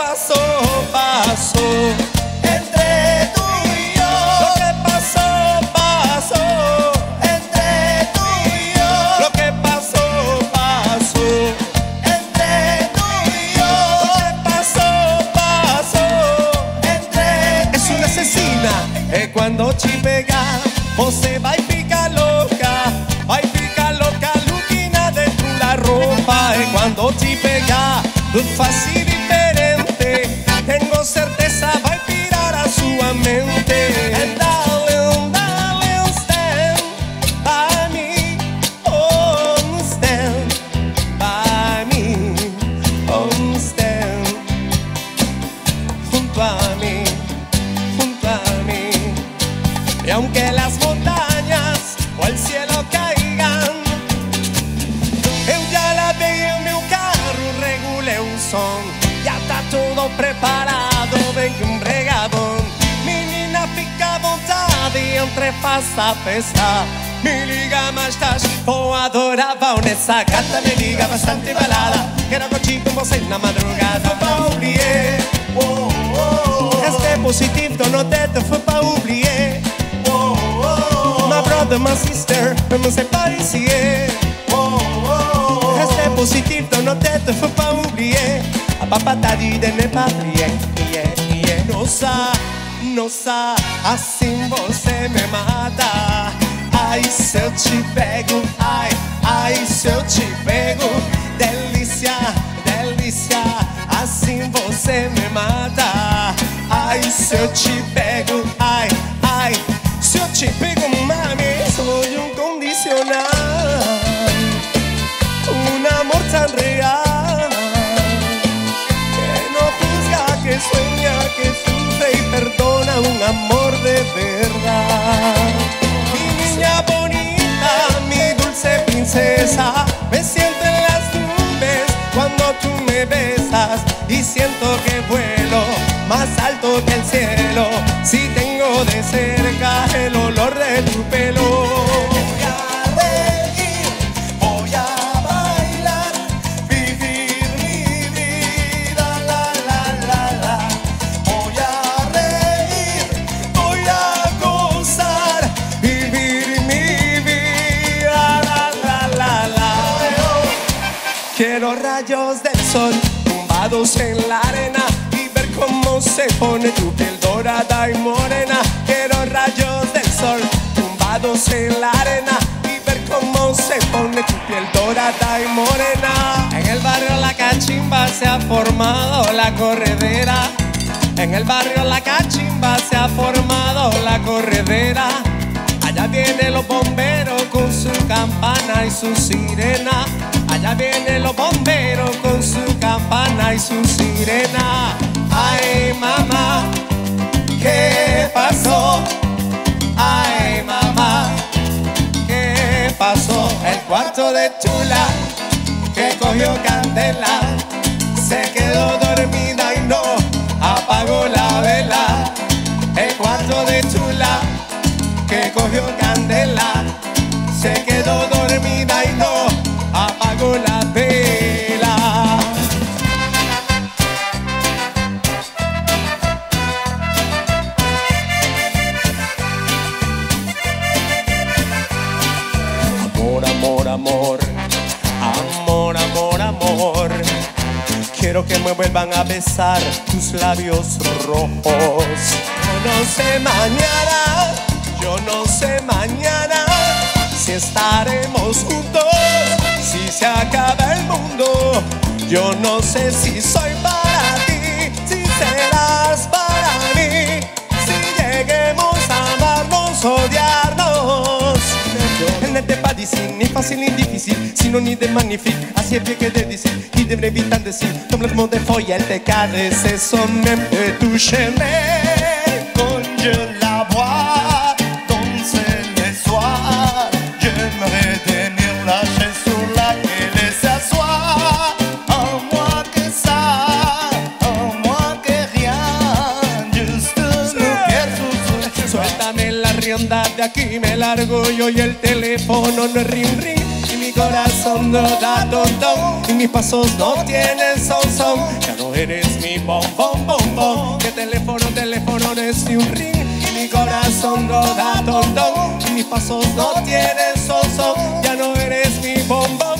pasó, pasó entre tú y yo. Lo que pasó, pasó entre tú y yo. Lo que pasó, pasó entre tú y yo. Lo que pasó, pasó entre. Es una asesina. Quando ci pega, você vai ficar louca. Vai ficar louca, Luquina, dentro da roupa. E quando te pegar, tudo faz diferente. Tenho certeza, vai pirar a sua mente. And darling, darling, stand by me. Oh, stand by me. Oh, stand junto a mí, junto a mí. Y aunque las montañas o el cielo caigan, eu já lavei o meu carro, regulei o som. Já tá tudo preparado, vem bregadão. Menina, fica à vontade, entre, faça a festa. Me liga mais tarde, vou adorar. Vão nessa gata, me liga bastante balada. Quero curtir com você na madrugada. Faut pas oublier, oh, oh, oh. Restez positif dans nos têtes, faut pas oublier. My brother, my sister, ne sais pas ici. Restez positif dans nos têtes, faut pas oublier. A papa t'a dit de ne pas prier. Nossa, nossa, assim você me mata. Ai, se eu te pego, ai, ai, se eu te pego. Delícia, delícia, assim você me mata. Ai, se eu te pego, ai, ai. Se eu te pego, mami, soy un condicional, un amor tan real, que no juzga, que sueña, que sufre y perdona, un amor de verdad. Mi niña bonita, mi dulce princesa, me siento en las nubes cuando tú me besas y siento que vuelo más alto que el cielo. Si tengo de cerca el olor de tu pelo. Voy a reír, voy a bailar, vivir mi vida, la, la, la, la. Voy a reír, voy a gozar, vivir mi vida, la, la, la, la. Quiero rayos del sol tumbados en la arena, cómo se pone tu piel dorada y morena. Quiero rayos del sol tumbados en la arena y ver cómo se pone tu piel dorada y morena. En el barrio La Cachimba se ha formado la corredera. En el barrio La Cachimba se ha formado la corredera. Allá vienen los bomberos con su campana y su sirena. Allá vienen los bomberos con su campana y su sirena. Ay, mamá, ¿qué pasó? Ay, mamá, ¿qué pasó? El cuarto de Chula que cogió candela se quedó dormida y no apagó la vela. El cuarto de Chula que cogió candela se quedó dormida y no apagó la vela. Amor, amor, amor, amor, amor, amor. Quiero que me vuelvan a besar tus labios rojos. Yo no sé mañana, yo no sé mañana si estaremos juntos, si se acaba el mundo. Yo no sé si soy para ti, si serás para mí, si lleguemos a amarnos, odiarnos. Elle n'était pas d'ici, ni facile ni difficile, sinon ni de magnifique, assez bien que de d'ici, qui devrait vite indécis, comme le monde des feuilles, elle te caresse, son même peut toucher, mais quand je la vois danser le soir, j'aimerais tenir la chaise sur laquelle elle s'assoit. En moi que ça, en moi que rien, juste nous quiero. Suéltame la rienda, de aquí me largo yo y el teléfono no es ring ring. Y mi corazón no da don don, y mis pasos no tienen son son. Ya no no eres mi bombón, bombón. Que teléfono, teléfono no es ni un ring. Y mi corazón no da tontón. Y mis pasos no tienen son. Ya no eres mi bombón.